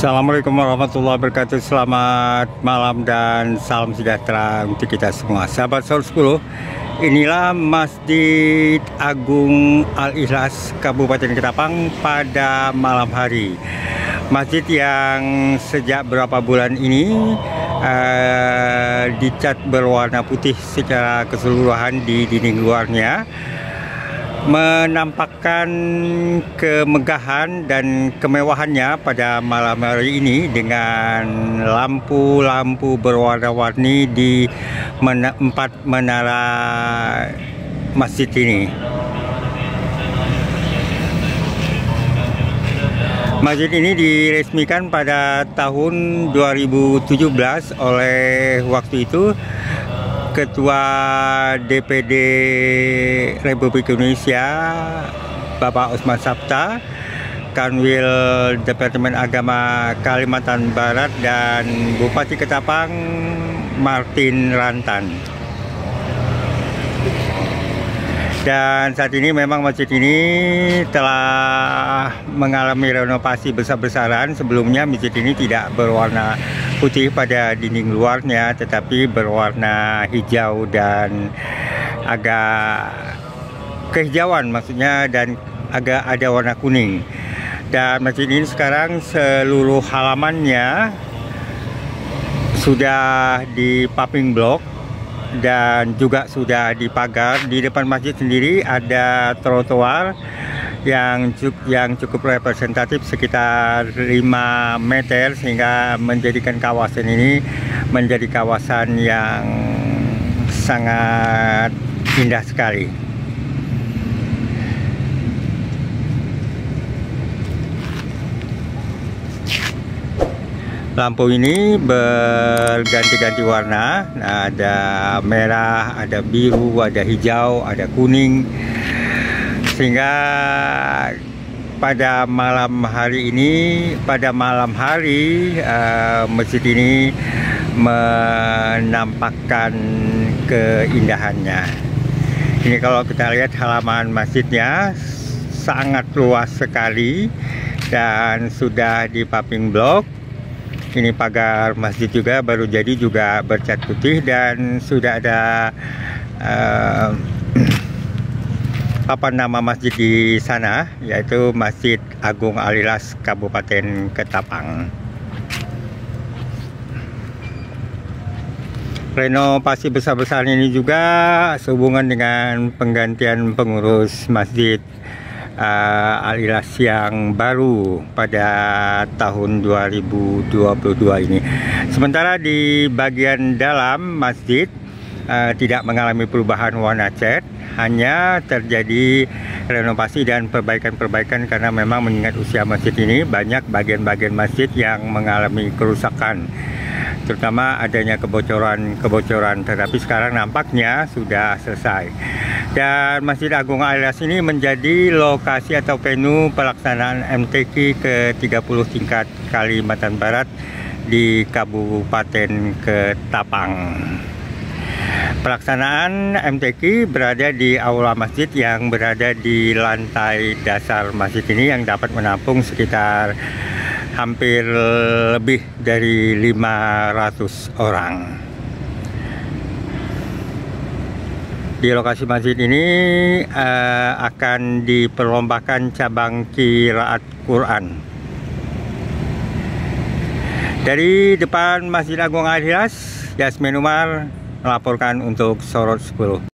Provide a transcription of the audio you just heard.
Assalamualaikum warahmatullahi wabarakatuh. Selamat malam dan salam sejahtera untuk kita semua. Sahabat Sahur 10, inilah Masjid Agung Al-Ikhlas Kabupaten Ketapang pada malam hari. Masjid yang sejak beberapa bulan ini dicat berwarna putih secara keseluruhan di dinding luarnya, menampakkan kemegahan dan kemewahannya pada malam hari ini dengan lampu-lampu berwarna-warni di empat menara masjid ini. Masjid ini diresmikan pada tahun 2017 oleh waktu itu Ketua DPD Republik Indonesia Bapak Usman Sabta, Kanwil Departemen Agama Kalimantan Barat, dan Bupati Ketapang Martin Rantan. Dan saat ini memang masjid ini telah mengalami renovasi besar-besaran. Sebelumnya masjid ini tidak berwarna putih pada dinding luarnya, tetapi berwarna hijau dan agak kehijauan maksudnya, dan agak ada warna kuning. Dan masjid ini sekarang seluruh halamannya sudah dipaving blok dan juga sudah dipagar. Di depan masjid sendiri ada trotoar yang cukup representatif sekitar 5 meter, sehingga menjadikan kawasan ini menjadi kawasan yang sangat indah sekali. Lampu ini berganti-ganti warna. Nah, ada merah, ada biru, ada hijau, ada kuning, sehingga pada malam hari masjid ini menampakkan keindahannya. Ini kalau kita lihat halaman masjidnya sangat luas sekali dan sudah dipaving blok. Ini pagar masjid juga baru jadi, juga bercat putih, dan sudah ada apa nama masjid di sana, yaitu Masjid Agung Al-Ikhlas Kabupaten Ketapang. Renovasi besar-besar ini juga sehubungan dengan penggantian pengurus Masjid Al-Ikhlas yang baru pada tahun 2022 ini. Sementara di bagian dalam masjid tidak mengalami perubahan warna cat, hanya terjadi renovasi dan perbaikan-perbaikan karena memang mengingat usia masjid ini banyak bagian-bagian masjid yang mengalami kerusakan, terutama adanya kebocoran, tetapi sekarang nampaknya sudah selesai. Dan Masjid Agung Al-Ikhlas ini menjadi lokasi atau venue pelaksanaan MTQ ke-30 tingkat Kalimantan Barat di Kabupaten Ketapang. Pelaksanaan MTQ berada di aula masjid yang berada di lantai dasar masjid ini, yang dapat menampung sekitar hampir lebih dari 500 orang. Di lokasi masjid ini akan diperlombakan cabang qiraat Quran. Dari depan Masjid Agung Al-Ikhlas, Yasmin Umar melaporkan untuk Sorot 10.